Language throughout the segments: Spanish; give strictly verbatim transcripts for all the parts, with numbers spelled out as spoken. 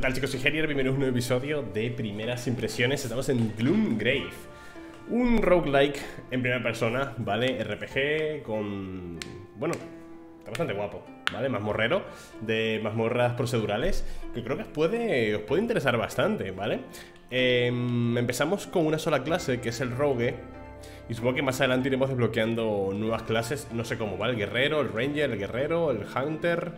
tal, chicos? Soy Herier, bienvenidos a un nuevo episodio de Primeras Impresiones. Estamos en Gloomgrave, un roguelike en primera persona, ¿vale? R P G con... bueno, está bastante guapo, ¿vale? Mazmorrero, de mazmorras procedurales, que creo que os puede, os puede interesar bastante, ¿vale? Eh, empezamos con una sola clase, que es el rogue, y supongo que más adelante iremos desbloqueando nuevas clases, no sé cómo, ¿vale? El guerrero, el ranger, el guerrero, el hunter...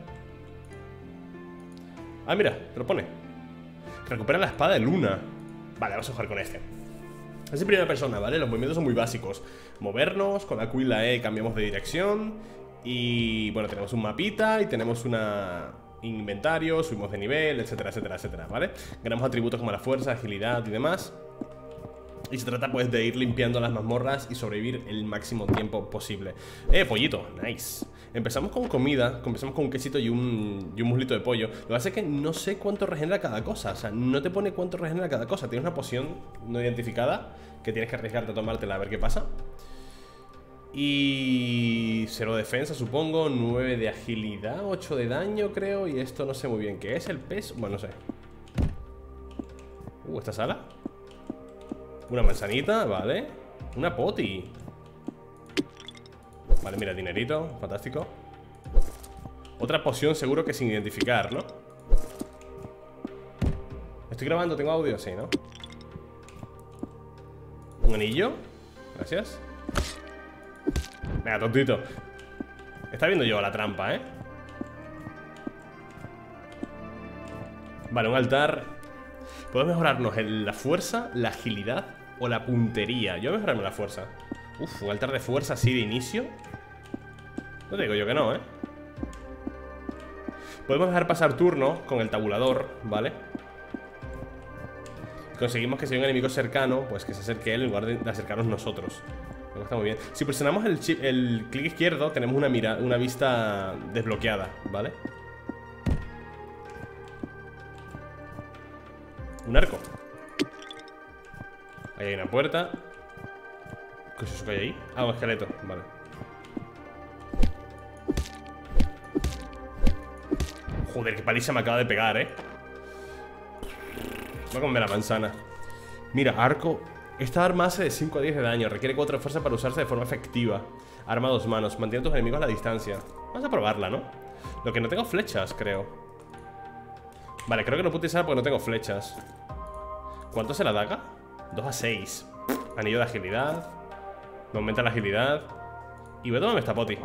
Ah, mira, te lo pone. Recupera la espada de luna. Vale, vamos a jugar con este. Es en primera persona, ¿vale? Los movimientos son muy básicos. Movernos, con la Q y la E cambiamos de dirección. Y bueno, tenemos un mapita y tenemos una inventario, subimos de nivel, etcétera, etcétera, etcétera, ¿vale? Ganamos atributos como la fuerza, agilidad y demás. Y se trata pues de ir limpiando las mazmorras y sobrevivir el máximo tiempo posible. Eh, pollito, nice. Empezamos con comida, empezamos con un quesito y un, y un muslito de pollo. Lo que pasa es que no sé cuánto regenera cada cosa. O sea, no te pone cuánto regenera cada cosa. Tienes una poción no identificada que tienes que arriesgarte a tomártela a ver qué pasa. Y... cero de defensa, supongo. nueve de agilidad, ocho de daño, creo. Y esto no sé muy bien qué es. El pez, bueno, no sé. Uh, esta sala. Una manzanita, vale. Una poti. Vale, mira, dinerito, fantástico. Otra poción seguro que sin identificar, ¿no? Estoy grabando, tengo audio, sí, ¿no? Un anillo. Gracias. Venga, tontito. Está viendo yo la trampa, ¿eh? Vale, un altar. Podemos mejorarnos en la fuerza, la agilidad o la puntería. Yo voy a mejorarme la fuerza. Uf, un altar de fuerza así de inicio. No te digo yo que no, ¿eh? Podemos dejar pasar turno con el tabulador, ¿vale? Conseguimos que si hay un enemigo cercano, pues que se acerque él en lugar de acercarnos nosotros. Creo que está muy bien. Si presionamos el, chip, el clic izquierdo, tenemos una, mira, una vista desbloqueada, ¿vale? Un arco. Ahí hay una puerta. ¿Qué es eso que hay ahí? Ah, un esqueleto, vale. Joder, qué paliza me acaba de pegar, eh. Voy a comer la manzana. Mira, arco. Esta arma hace de cinco a diez de daño. Requiere cuatro de fuerza para usarse de forma efectiva. Arma a dos manos. Mantiene a tus enemigos a la distancia. Vamos a probarla, ¿no? Lo que no tengo flechas, creo. Vale, creo que no puedo utilizar porque no tengo flechas. ¿Cuánto es la daga? dos a seis. Anillo de agilidad. Me aumenta la agilidad. Y voy a tomarme esta poti.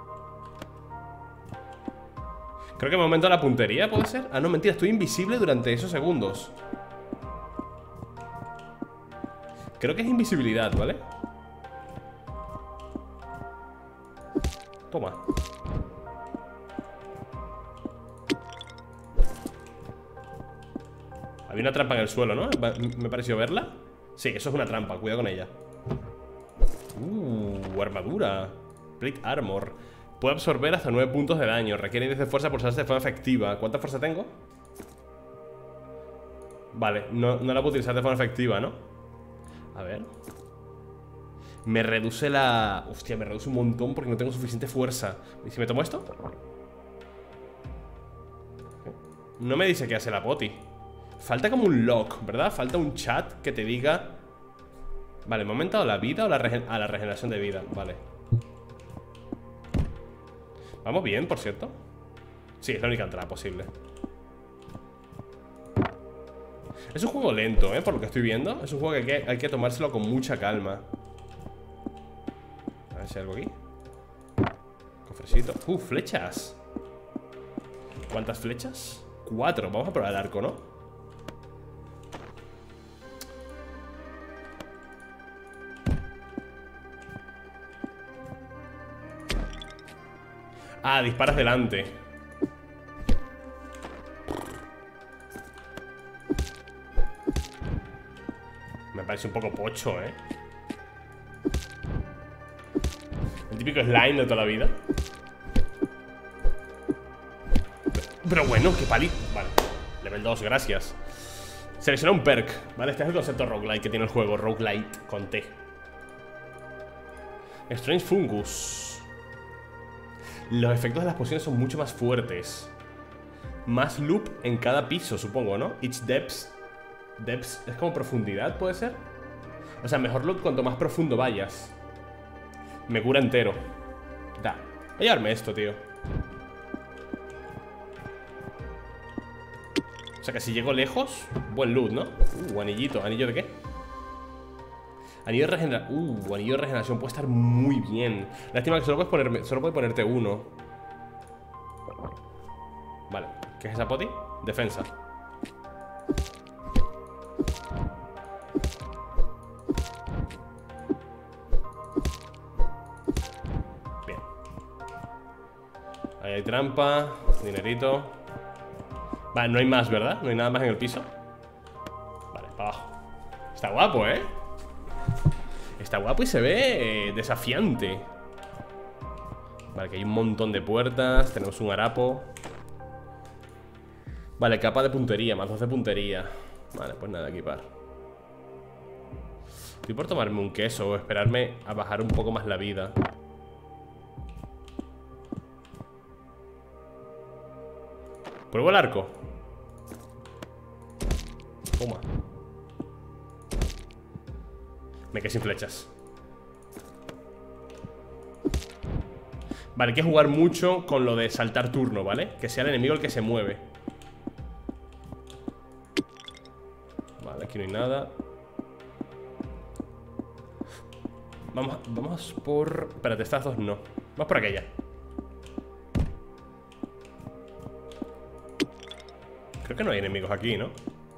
Creo que me aumenta la puntería, ¿puede ser? Ah, no, mentira, estoy invisible durante esos segundos. Creo que es invisibilidad, ¿vale? Toma. Había una trampa en el suelo, ¿no? Me pareció verla. Sí, eso es una trampa, cuidado con ella. Uh, armadura. Plate armor. Puede absorber hasta nueve puntos de daño. Requiere diez de fuerza por usarse de forma efectiva. ¿Cuánta fuerza tengo? Vale, no, no la puedo utilizar de forma efectiva, ¿no? A ver. Me reduce la... Hostia, me reduce un montón porque no tengo suficiente fuerza. ¿Y si me tomo esto? No me dice qué hace la poti. Falta como un lock, ¿verdad? Falta un chat que te diga... Vale, ¿me ha aumentado la vida o la, regen... ah, la regeneración de vida? Vale. Vamos bien, por cierto. Sí, es la única entrada posible. Es un juego lento, ¿eh? Por lo que estoy viendo. Es un juego que hay que, hay que tomárselo con mucha calma. A ver si hay algo aquí. Cofrecito. Uh, flechas. ¿Cuántas flechas? Cuatro. Vamos a probar el arco, ¿no? Ah, disparas delante. Me parece un poco pocho, ¿eh? El típico slime de toda la vida. Pero bueno, qué pali... Vale, level dos, gracias. Selecciona un perk, ¿vale? Este es el concepto roguelite que tiene el juego. Roguelite con T. Strange Fungus. Los efectos de las pociones son mucho más fuertes. más loop en cada piso, supongo, ¿no? Each depth. Depth es como profundidad, ¿puede ser? O sea, mejor loop cuanto más profundo vayas. Me cura entero. Da. Voy a llevarme esto, tío. O sea que si llego lejos, buen loot, ¿no? Uh, anillito. ¿Anillo de qué? Anillo de regeneración. Uh, anillo de regeneración puede estar muy bien. Lástima que solo puedes ponerme, solo puedes ponerte uno. Vale. ¿Qué es esa poti? Defensa. Bien. Ahí hay trampa. Dinerito. Vale, no hay más, ¿verdad? No hay nada más en el piso. Vale, para abajo. Está guapo, ¿eh? Está guapo y se ve eh, desafiante. Vale, que hay un montón de puertas. Tenemos un harapo. Vale, capa de puntería, más dos de puntería. Vale, pues nada, equipar. Estoy por tomarme un queso o esperarme a bajar un poco más la vida. ¿Pruebo el arco? Toma. Me quedé sin flechas. Vale, hay que jugar mucho con lo de saltar turno, ¿vale? Que sea el enemigo el que se mueve. Vale, aquí no hay nada. Vamos, vamos por... Espérate, estas dos no. Vamos por aquella. Creo que no hay enemigos aquí, ¿no?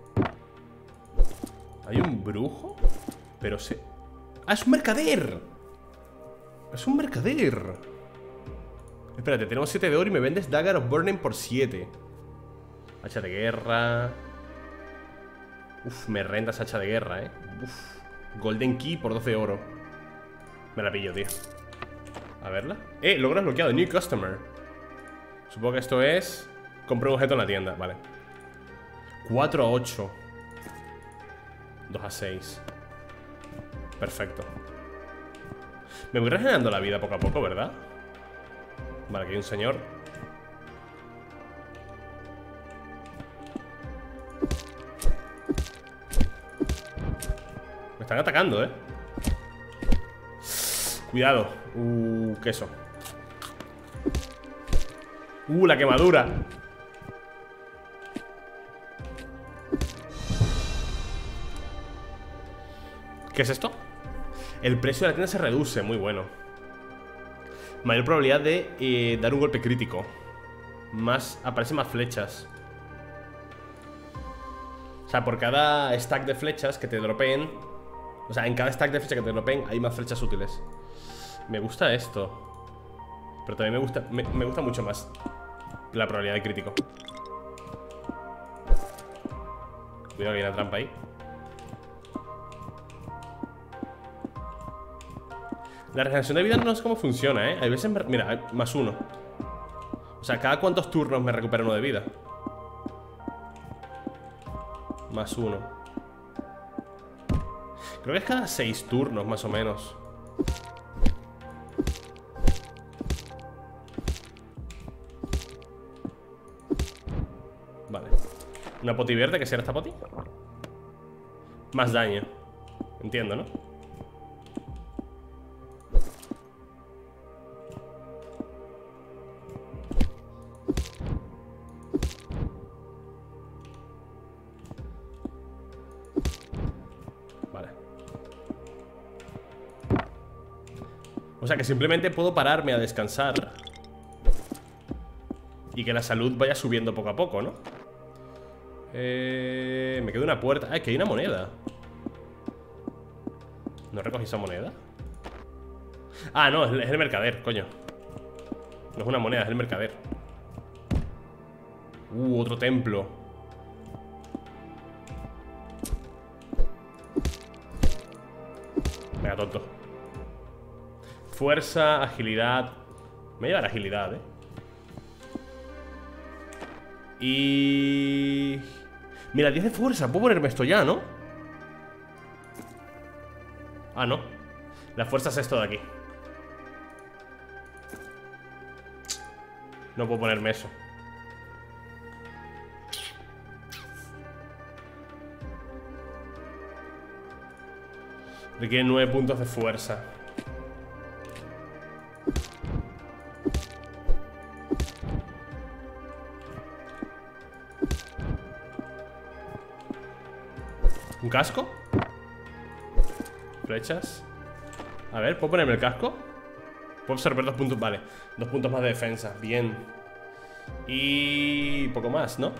¿Hay un brujo? Pero se... ¡Ah, es un mercader! Es un mercader. Espérate, tenemos siete de oro y me vendes Dagger of Burning por siete. Hacha de guerra. Uf, me rentas hacha de guerra, eh. Uf. Golden Key por doce de oro. Me la pillo, tío. A verla. Eh, logro desbloqueado, New Customer. Supongo que esto es... Compré un objeto en la tienda, vale. Cuatro a ocho. Dos a seis. Perfecto. Me voy regenerando la vida poco a poco, ¿verdad? Vale, aquí hay un señor. Me están atacando, ¿eh? Cuidado. Uh, queso. Uh, la quemadura. ¿Qué es esto? El precio de la tienda se reduce, muy bueno. Mayor probabilidad de eh, dar un golpe crítico. Más, aparecen más flechas. O sea, por cada stack de flechas que te dropeen. O sea, en cada stack de flechas que te dropeen hay más flechas útiles. Me gusta esto. Pero también me gusta, me, me gusta mucho más la probabilidad de crítico. Cuidado que hay una trampa ahí. La regeneración de vida no sé cómo funciona, ¿eh? Hay veces... Me... Mira, hay más uno. O sea, ¿cada cuántos turnos me recupera uno de vida? Más uno. Creo que es cada seis turnos, más o menos. Vale. Una poti verde, ¿qué será esta poti? Más daño. Entiendo, ¿no? O sea que simplemente puedo pararme a descansar y que la salud vaya subiendo poco a poco, ¿no? Eh, me queda una puerta. Ah, que hay una moneda. ¿No recogí esa moneda? Ah, no, es el mercader, coño. No es una moneda, es el mercader. Uh, otro templo. Venga, tonto. Fuerza, agilidad. Me lleva la agilidad, eh. Y... Mira, diez de fuerza. Puedo ponerme esto ya, ¿no? Ah, no. La fuerza es esto de aquí. No puedo ponerme eso. Requiere nueve puntos de fuerza. ¿Un casco? Flechas. A ver, ¿puedo ponerme el casco? Puedo absorber dos puntos, vale. Dos puntos más de defensa, bien. Y... poco más, ¿no?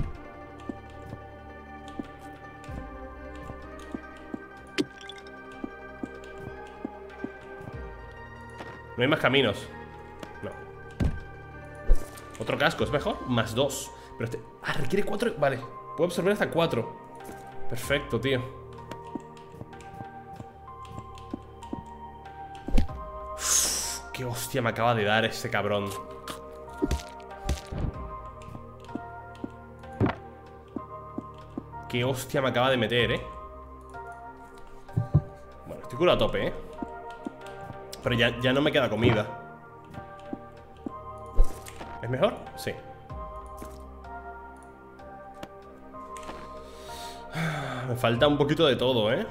No hay más caminos. No. Otro casco, ¿es mejor? Más dos. Pero este... ah, requiere cuatro. Vale, puedo absorber hasta cuatro. Perfecto, tío. Uf, qué hostia me acaba de dar este cabrón. Qué hostia me acaba de meter, eh. Bueno, estoy curado a tope, eh. Pero ya, ya no me queda comida. ¿Es mejor? Sí. Me falta un poquito de todo, ¿eh?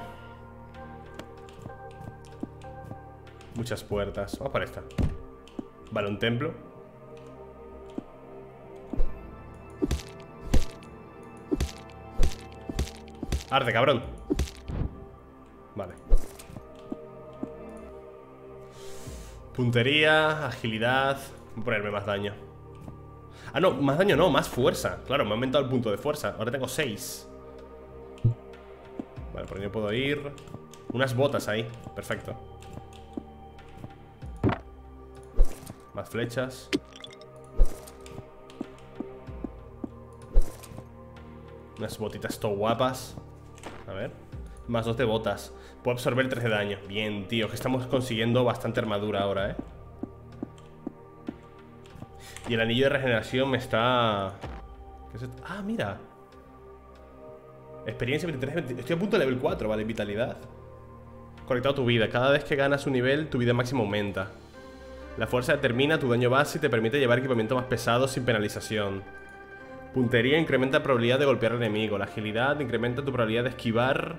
Muchas puertas. Vamos para esta. Vale, un templo. Arde, cabrón. Vale. Puntería, agilidad. Voy a ponerme más daño. Ah, no, más daño no, más fuerza. Claro, me ha aumentado el punto de fuerza. Ahora tengo seis. Vale, por ahí puedo ir. Unas botas ahí, perfecto. Más flechas. Unas botitas todo guapas. A ver. Más dos de botas. Puedo absorber tres de daño. Bien, tío, que estamos consiguiendo bastante armadura ahora, ¿eh? Y el anillo de regeneración me está... ¿Qué es esto? Ah, mira. Experiencia veintitrés, veinte... Estoy a punto de level cuatro, vale, vitalidad. Conectado a tu vida. Cada vez que ganas un nivel, tu vida máxima aumenta. La fuerza determina tu daño base y te permite llevar equipamiento más pesado sin penalización. Puntería incrementa la probabilidad de golpear al enemigo. La agilidad incrementa tu probabilidad de esquivar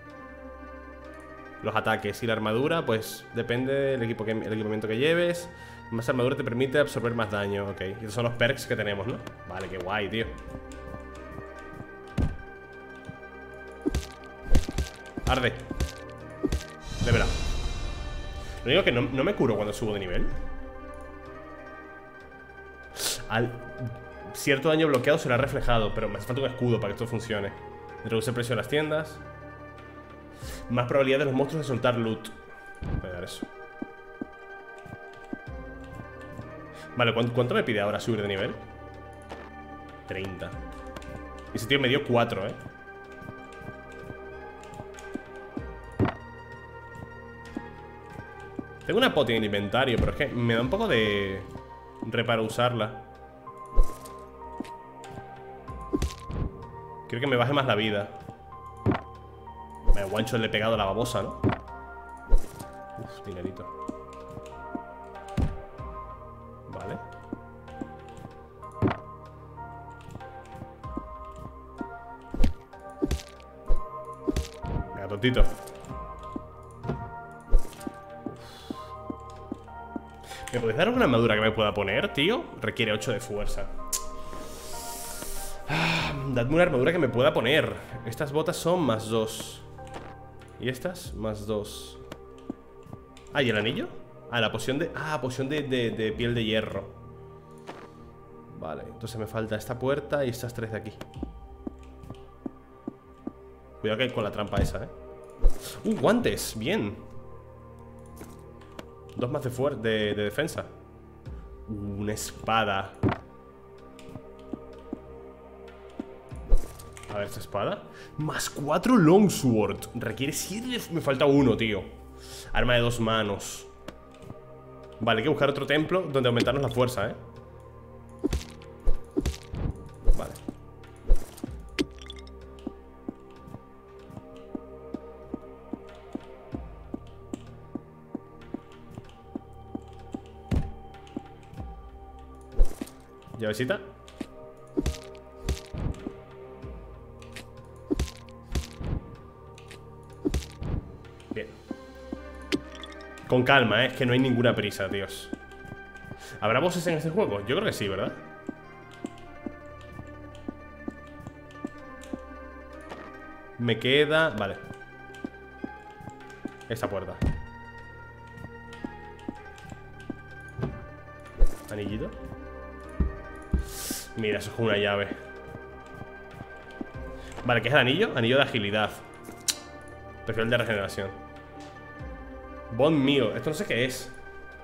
los ataques. Y la armadura, pues depende del equipo que, el equipamiento que lleves. Más armadura te permite absorber más daño. Ok, y esos son los perks que tenemos, ¿no? Vale, qué guay, tío. Arde. De verdad. Lo único que no, no me curo cuando subo de nivel. Al... Cierto daño bloqueado será reflejado, pero me hace falta un escudo para que esto funcione. Reduce el precio de las tiendas. Más probabilidad de los monstruos de soltar loot. Voy a dar eso. Vale, ¿cuánto, ¿cuánto me pide ahora subir de nivel? treinta. Y ese tío me dio cuatro, eh. Tengo una poti en el inventario, pero es que me da un poco de... re para usarla. Quiero que me baje más la vida. Me guancho le he pegado a la babosa, ¿no? Uf, dinerito. Vale. Venga, tontito. ¿Me podéis dar alguna armadura que me pueda poner, tío? Requiere ocho de fuerza. Ah, dadme una armadura que me pueda poner. Estas botas son más dos. ¿Y estas? Más dos. Ah, ¿y el anillo? Ah, la poción de... Ah, poción de, de, de piel de hierro. Vale, entonces me falta esta puerta y estas tres de aquí. Cuidado que hay con la trampa esa, ¿eh? ¡Uh, guantes! Bien. Dos más de, fuer de, de defensa. Uh, una espada. A ver, esta espada. Más cuatro longsword. Requiere siete. Me falta uno, tío. Arma de dos manos. Vale, hay que buscar otro templo donde aumentarnos la fuerza, ¿eh? Vale. Llavecita. Bien. Con calma, ¿eh? Es que no hay ninguna prisa, tíos. ¿Habrá bosses en este juego? Yo creo que sí, ¿verdad? Me queda... Vale. Esta puerta. Anillito. Mira, eso es una llave. Vale, ¿qué es el anillo? Anillo de agilidad. Prefiero el de regeneración. Bond mío. Esto no sé qué es.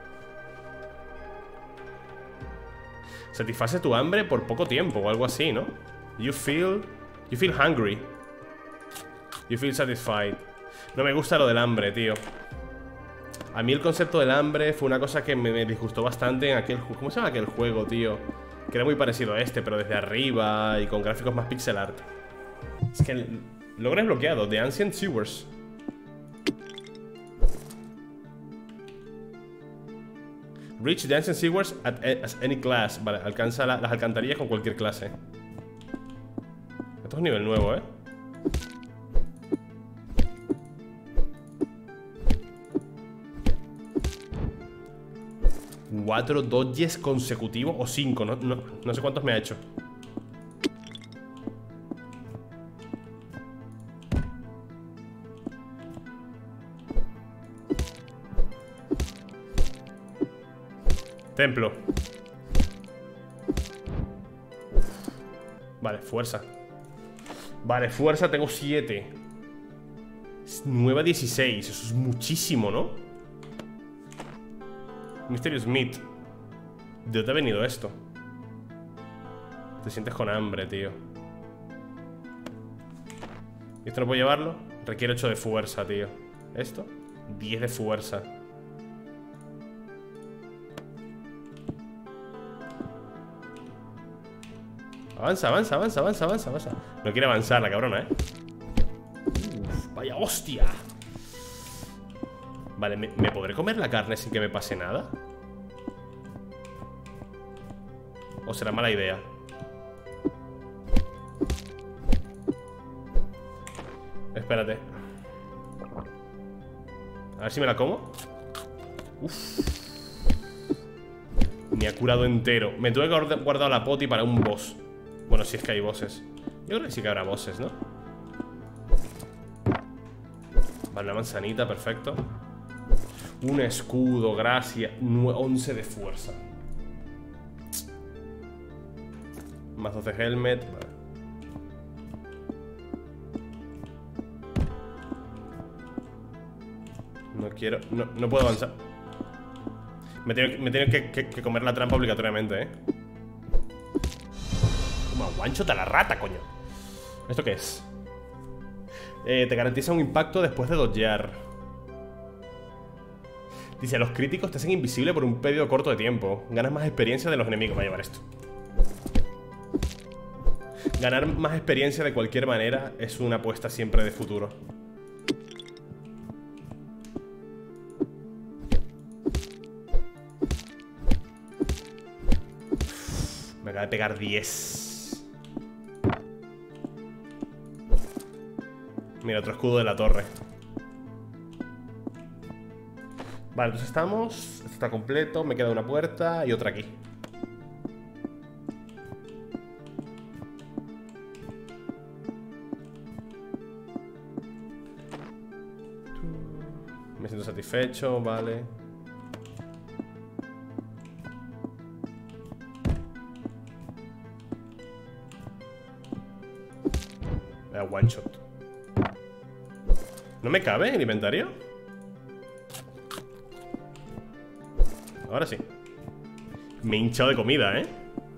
Satisface tu hambre por poco tiempo o algo así, ¿no? You feel... You feel hungry. You feel satisfied. No me gusta lo del hambre, tío. A mí el concepto del hambre fue una cosa que me, me disgustó bastante en aquel... ¿Cómo se llama aquel juego, tío? Que era muy parecido a este, pero desde arriba y con gráficos más pixel art. Es que el logro desbloqueado, The Ancient Sewers. Reach the Ancient Sewers at as any class. Vale, alcanza la, las alcantarillas con cualquier clase. Esto es un nivel nuevo, ¿eh? Cuatro dodges consecutivos o cinco, no, no, no sé cuántos me ha hecho. Templo. Vale, fuerza. Vale, fuerza tengo siete. nueve a dieciséis, eso es muchísimo, ¿no? Mysterious Meat. ¿De dónde ha venido esto? Te sientes con hambre, tío. ¿Y esto no puedo llevarlo? Requiere ocho de fuerza, tío. ¿Esto? diez de fuerza. Avanza, avanza, avanza, avanza, avanza, avanza. No quiere avanzar la cabrona, ¿eh? Uf, vaya hostia. Vale, ¿me, ¿me podré comer la carne sin que me pase nada? ¿O será mala idea? Espérate. A ver si me la como. Uf. Me ha curado entero. Me tuve que haber guardado la poti para un boss. Bueno, si es que hay bosses. Yo creo que sí que habrá bosses, ¿no? Vale, una manzanita, perfecto. Un escudo, gracias. once de fuerza. Más doce helmet. Vale. No quiero... No, no puedo avanzar. Me tengo, me tengo que, que, que comer la trampa obligatoriamente, ¿eh? Como aguanchota la rata, coño. ¿Esto qué es? Eh, te garantiza un impacto después de dodgear. Dice, los críticos te hacen invisible por un periodo corto de tiempo. Ganas más experiencia de los enemigos. Va a llevar esto. Ganar más experiencia de cualquier manera es una apuesta siempre de futuro. Me acaba de pegar diez. Mira, otro escudo de la torre. Vale, entonces estamos. Esto está completo. Me queda una puerta y otra aquí. Me siento satisfecho, vale. Eh, one shot. ¿No me cabe en el inventario? Ahora sí. Me he hinchado de comida, ¿eh?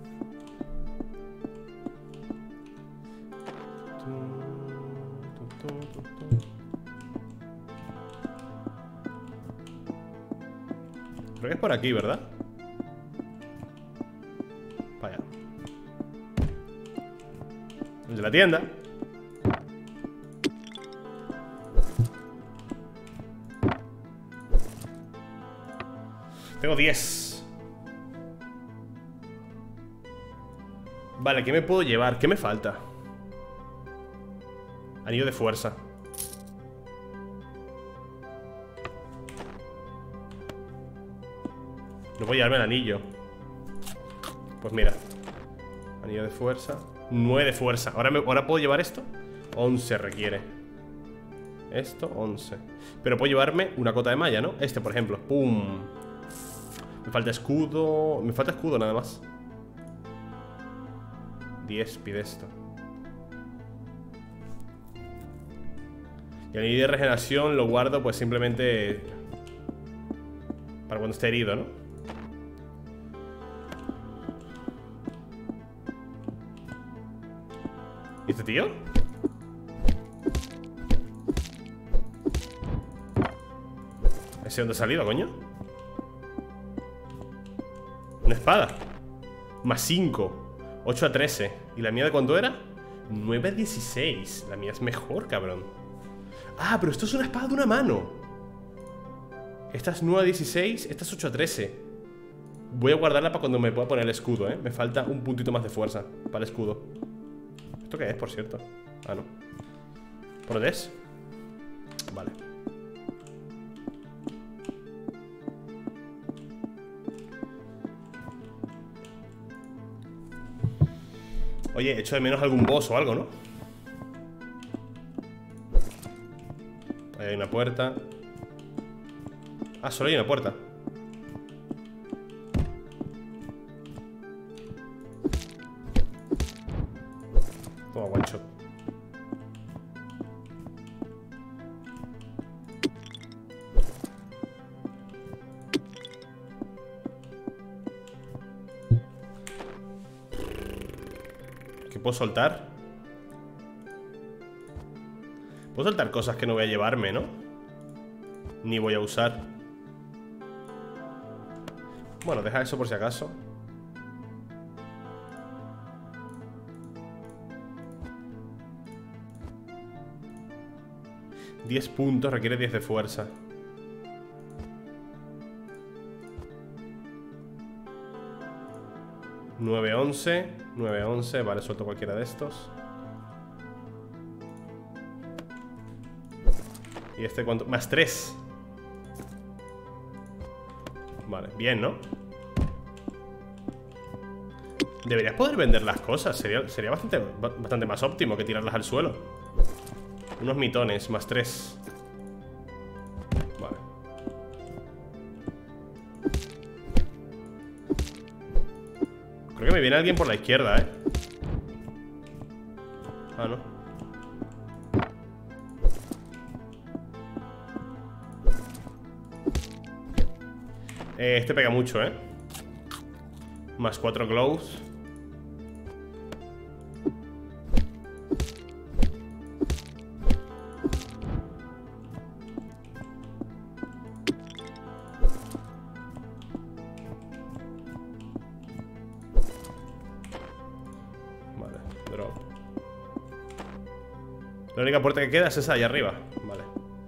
Creo que es por aquí, ¿verdad? Vaya. El de la tienda. Tengo diez. Vale, ¿qué me puedo llevar? ¿Qué me falta? Anillo de fuerza. No puedo llevarme el anillo. Pues mira. Anillo de fuerza. nueve de fuerza. ¿Ahora, me, ¿Ahora puedo llevar esto? once requiere. Esto, once. Pero puedo llevarme una cota de malla, ¿no? Este, por ejemplo. ¡Pum! Me falta escudo. Me falta escudo nada más. diez pide esto. Y el anillo de regeneración lo guardo pues simplemente para cuando esté herido, ¿no? ¿Y este tío? ¿Ese dónde ha salido, coño? Una espada. Más cinco. ocho a trece. ¿Y la mía de cuánto era? nueve a dieciséis. La mía es mejor, cabrón. Ah, pero esto es una espada de una mano. Esta es nueve a dieciséis. Esta es ocho a trece. Voy a guardarla para cuando me pueda poner el escudo, ¿eh? Me falta un puntito más de fuerza para el escudo. ¿Esto qué es, por cierto? Ah, no. ¿Por dónde es? Vale. Oye, echo de menos algún boss o algo, ¿no? Ahí hay una puerta. Ah, solo hay una puerta. Toma, one shot. ¿Qué puedo soltar? Puedo soltar cosas que no voy a llevarme, ¿no? Ni voy a usar. Bueno, deja eso por si acaso. diez puntos, requiere diez de fuerza. nueve, once. nueve, once. Vale, suelto cualquiera de estos. ¿Y este cuánto? Más tres. Vale, bien, ¿no? Deberías poder vender las cosas. Sería, sería bastante, bastante más óptimo que tirarlas al suelo. Unos mitones, más tres. Vale. Creo que me viene alguien por la izquierda, ¿eh? Ah, no. Eh, este pega mucho, ¿eh? Más cuatro glows. Vale, drop. La única puerta que queda es esa allá arriba. Vale.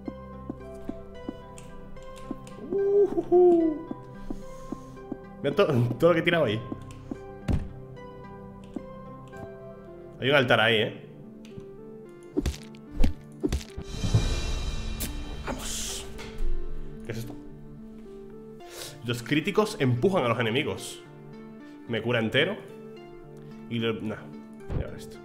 Uh, uh, uh. Mira todo, todo lo que he tirado ahí. Hay un altar ahí, ¿eh? Vamos. ¿Qué es esto? Los críticos empujan a los enemigos. Me cura entero. Y lo... Nah, voy a ver esto.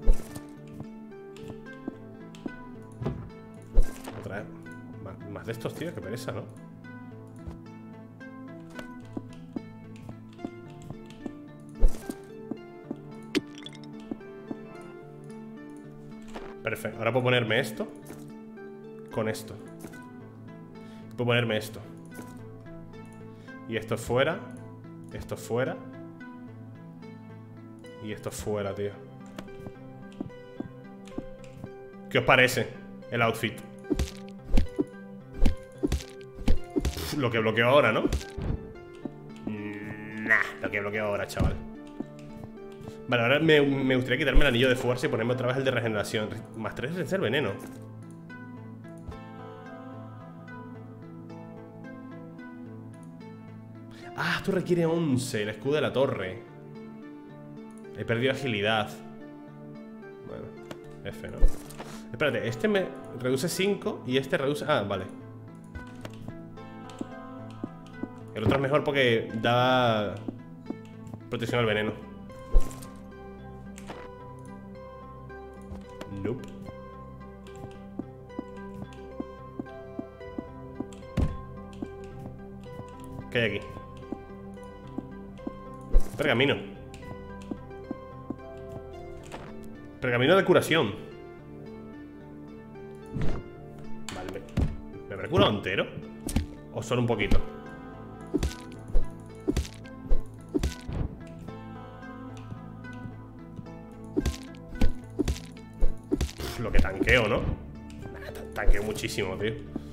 Otra vez. Más, más de estos, tío, que pereza, ¿no? Perfecto, ahora puedo ponerme esto con esto. Puedo ponerme esto. Y esto fuera. Esto fuera. Y esto fuera, tío. ¿Qué os parece el outfit? Uf, lo que bloqueo ahora, ¿no? Nah, lo que bloqueo ahora, chaval. Vale, ahora me, me gustaría quitarme el anillo de fuerza y ponerme otra vez el de regeneración. Más tres es el veneno. Ah, esto requiere once. El escudo de la torre. He perdido agilidad. Bueno, F, ¿no? Espérate, este me reduce cinco y este reduce... Ah, vale. El otro es mejor porque da protección al veneno. Nope. ¿Qué hay aquí? Pergamino. Pergamino de curación. Vale, ¿me, ¿me habré curado entero? ¿O solo un poquito? Uf, lo que tanqueo, ¿no? Nah, tanqueo muchísimo, tío.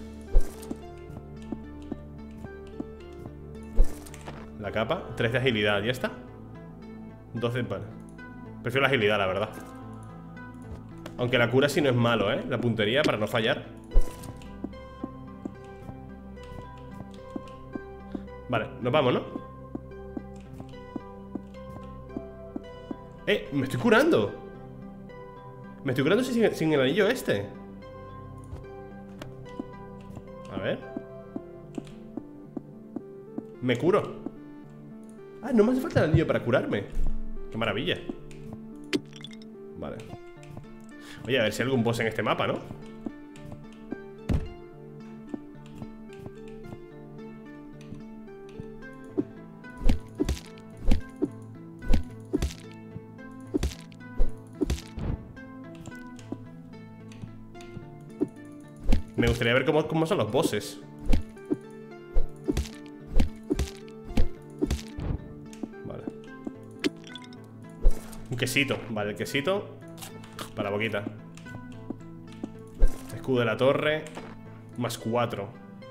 La capa, tres de agilidad, ¿ya está? doce, vale. Prefiero la agilidad, la verdad. Aunque la cura sí no es malo, ¿eh? La puntería para no fallar. Vale, nos vamos, ¿no? ¡Eh! ¡Me estoy curando! Me estoy curando sin, sin el anillo este. A ver. Me curo. Ah, no me hace falta el anillo para curarme. Qué maravilla. Vale. Oye, a ver si hay algún boss en este mapa, ¿no? Me gustaría ver cómo, cómo son los bosses. Un quesito, vale, el quesito para la boquita. Escudo de la torre. Más cuatro.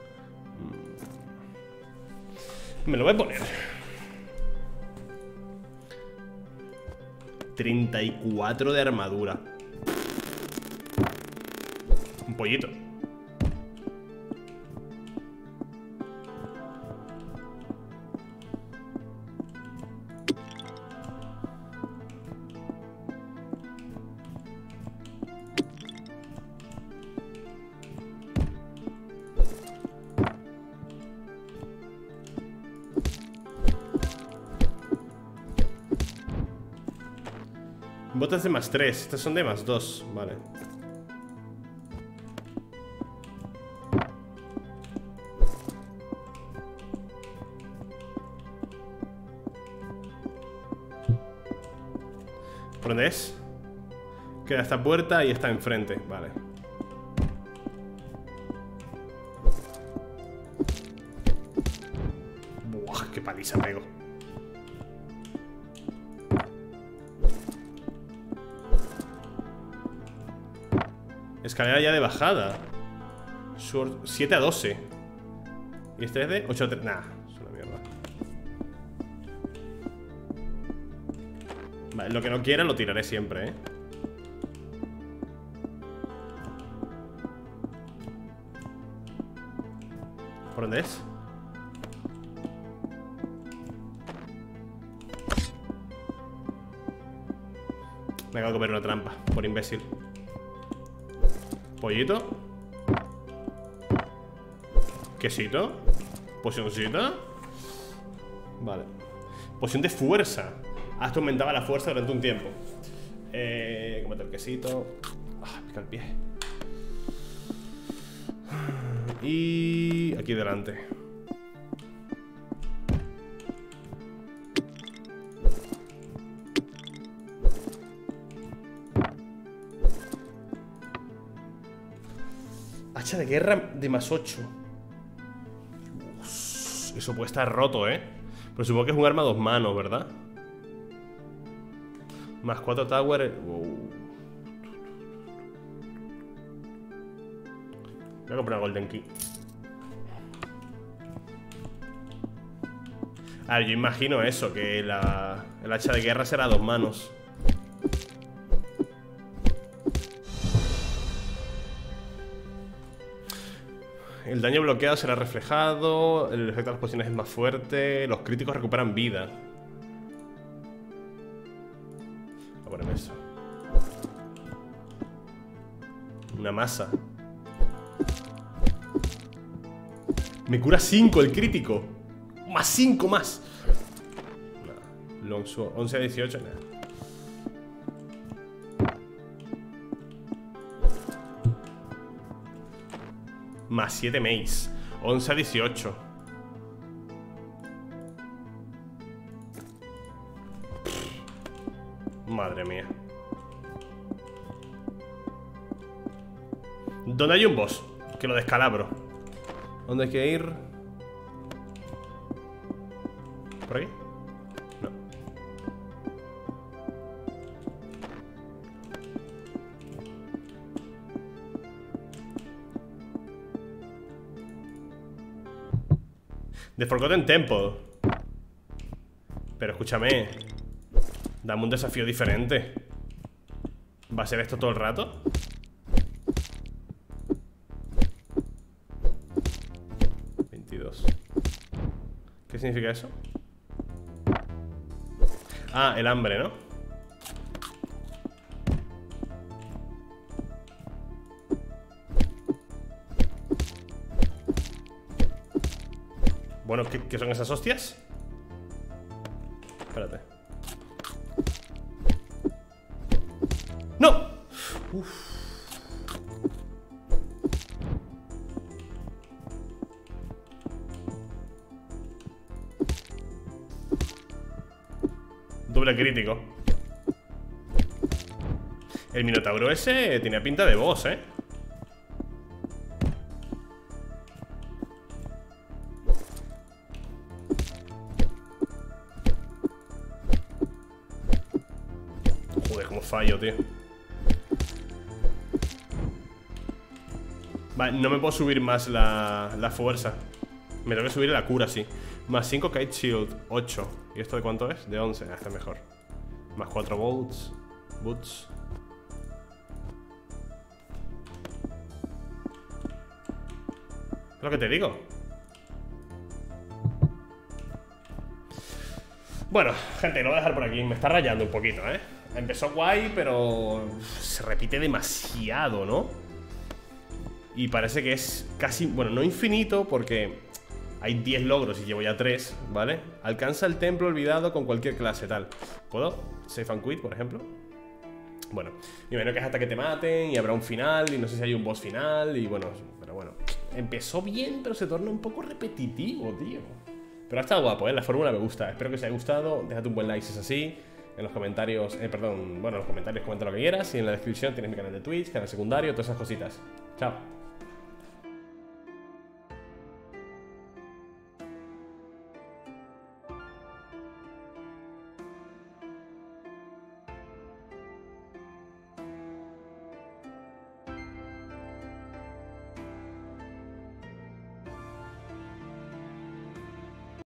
Me lo voy a poner. treinta y cuatro de armadura. Un pollito. Botas de más tres, estas son de más dos, vale. ¿Por dónde es? Queda esta puerta y está enfrente, vale. Buah, qué paliza pego. Escalera ya de bajada. siete a doce. Y este es de ocho a tres. Nah, es una mierda. Vale, lo que no quiera lo tiraré siempre, ¿eh? ¿Por dónde es? Me acabo de comer una trampa, por imbécil. Pollito. Quesito. Pocioncita. Vale. Poción de fuerza. Ah, esto aumentaba la fuerza durante un tiempo. Eh, comete el quesito. Ah, pica el pie. Y aquí delante. Hacha de guerra de más ocho. Uf, eso puede estar roto, ¿eh? Pero supongo que es un arma a dos manos, ¿verdad? Más cuatro tower. Wow. Voy a comprar Golden Key. A ver, yo imagino eso, que la, el hacha de guerra será a dos manos. El daño bloqueado será reflejado. El efecto de las pociones es más fuerte. Los críticos recuperan vida. Voy a ponerme eso. Una masa. Me cura cinco el crítico. Más cinco más. Nah. Longsword, once a dieciocho, nada. Más siete mace. once a dieciocho. Madre mía. ¿Dónde hay un boss? Que lo descalabro. ¿Dónde hay que ir? ¿Por aquí? No. The Forgotten Temple. Pero escúchame, dame un desafío diferente. ¿Va a ser esto todo el rato? veintidós. ¿Qué significa eso? Ah, el hambre, ¿no? Bueno, ¿qué, qué son esas hostias? Espérate. ¡No! Uf. Doble crítico. El minotauro ese tenía pinta de boss, ¿eh? Joder, cómo fallo, tío. Vale, no me puedo subir más la, la fuerza. Me tengo que subir la cura, sí. Más cinco Kite Shield, ocho. ¿Y esto de cuánto es? De once, ah, está mejor. Más cuatro bolts. Boots. Es lo que te digo. Bueno, gente, lo voy a dejar por aquí. Me está rayando un poquito, ¿eh? Empezó guay, pero se repite demasiado, ¿no? Y parece que es casi, bueno, no infinito, porque hay diez logros y llevo ya tres, ¿vale? Alcanza el templo olvidado con cualquier clase, tal. ¿Puedo? Save and quit, por ejemplo. Bueno, me imagino que es hasta que te maten y habrá un final y no sé si hay un boss final y bueno, pero bueno. Empezó bien, pero se torna un poco repetitivo, tío. Pero ha estado guapo, ¿eh? La fórmula me gusta. Espero que os haya gustado. Déjate un buen like si es así. En los comentarios, eh, perdón, bueno, en los comentarios comenta lo que quieras. Y en la descripción tienes mi canal de Twitch, canal secundario, todas esas cositas. Chao.